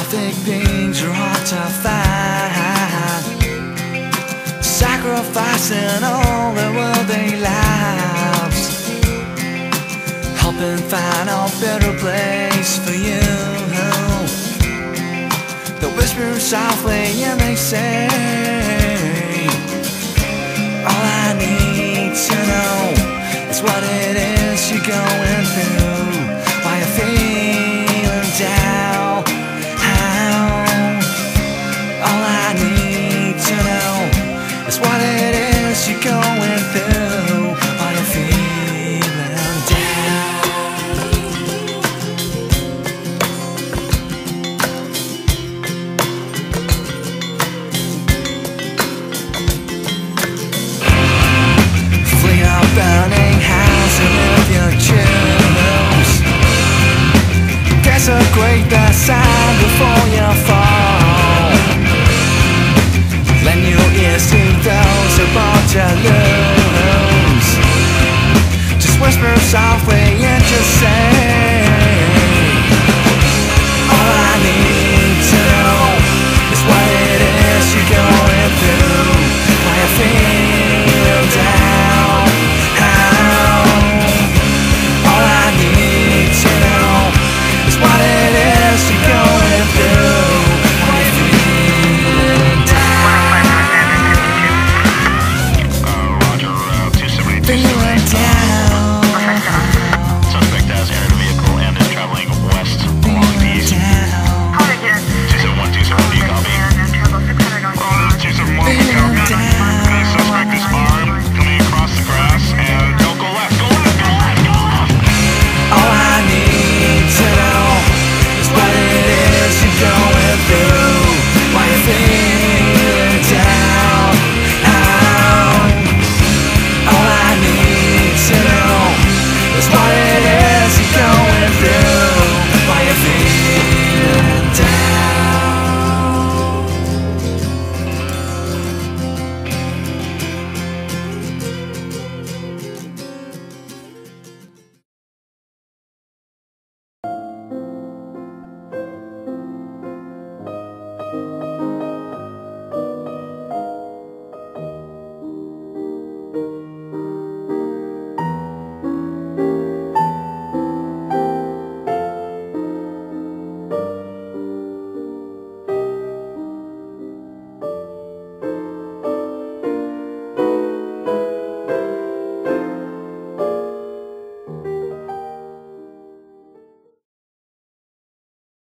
Philanthropic beings are hard to find, sacrificing all their worldly lives, helping find a better place for you. They whisper softly and they say, all I need to know is what it is you're going through, why you're feeling down. All I need to know is what it is you're going through, why you're feeling down. Flee a burning house and if you choose, desecrate the sign before you fall. Lend your ears to those who brought you